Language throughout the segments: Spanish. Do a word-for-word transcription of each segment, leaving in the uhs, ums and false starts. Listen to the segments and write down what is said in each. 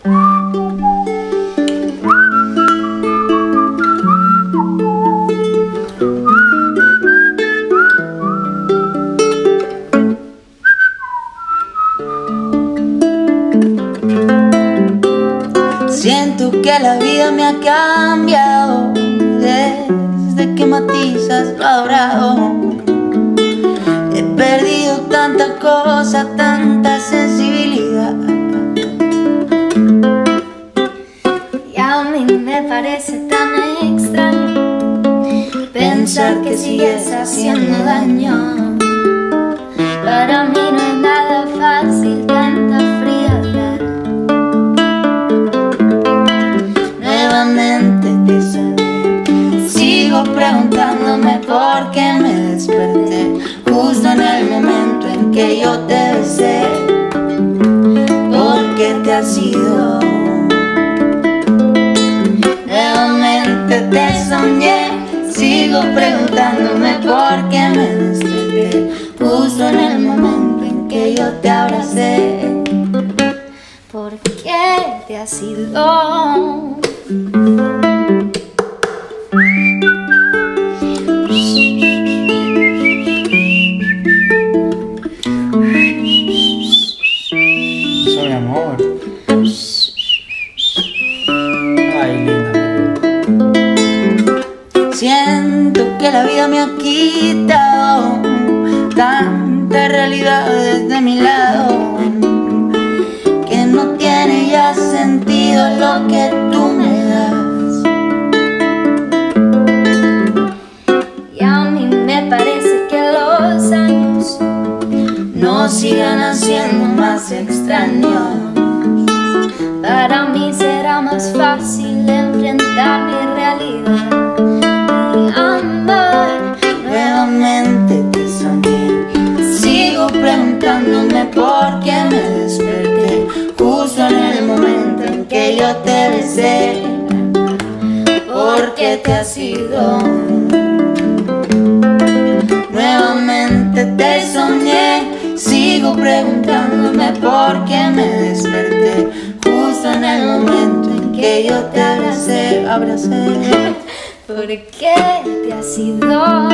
Siento que la vida me ha cambiado desde que matizas lo adorado. He perdido tanta cosa, tanta sensibilidad, y a mí me parece tan extraño pensar que sigues haciendo daño. Para mí no es nada fácil tanta frialdad. Nuevamente te soñé, sigo preguntándome por qué me desperté justo en el momento en que yo te besé. ¿Por qué te has ido? Nuevamente te soñé, sigo preguntándome por qué me desperté justo en el momento en que yo te abracé. ¿Por qué te has ido? Soy amor. Ay, linda. Siento que la vida me ha quitado tanta realidad desde mi lado, que no tiene ya sentido lo que tú me das. Y a mí me parece que los años nos sigan haciendo más extraños. para mí será más fácil enfrentar mi realidad. Mi amor, Nuevamente te soñé, sigo preguntándome por qué me desperté justo en el momento en que yo te besé. ¿Por qué te has ido? Nuevamente te soñé, sigo preguntándome por qué me desperté justo en el momento en que yo te abracé, abracé. ¿por qué te has ido?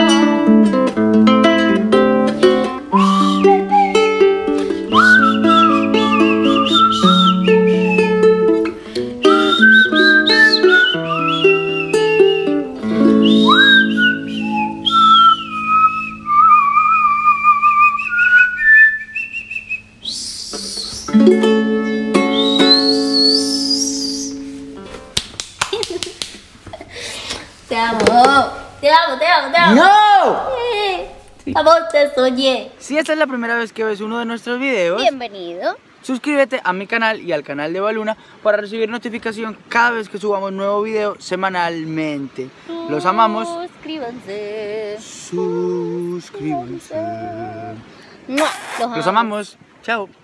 Te amo, te amo, te amo, te amo. ¡No! Sí. Amor, te soñé. Si esta es la primera vez que ves uno de nuestros videos, Bienvenido. suscríbete a mi canal y al canal de Baluna para recibir notificación cada vez que subamos nuevo video semanalmente. Los amamos. Suscríbanse. Suscríbanse. ¡Mua! Los amamos. Chao.